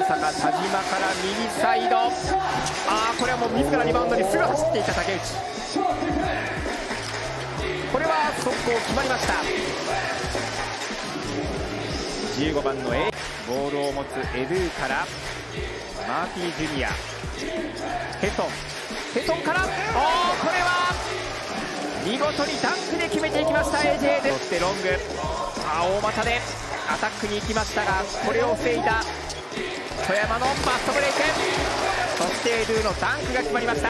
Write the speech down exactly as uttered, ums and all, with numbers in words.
阪田島から右サイド、あーこれはもう自らリバウンドにすぐ走っていった竹内、これは速攻決まりました。じゅうごばんの A、 ボールを持つエドゥからマーフィー・ジュニア、ヘソンヘソンから、おーこれは見事にダンクで決めていきました。 エージェー でそしてロング、あ大股でアタックに行きましたが、これを防いだ富山のファストブレイク、そしてエドゥのダンクが決まりました。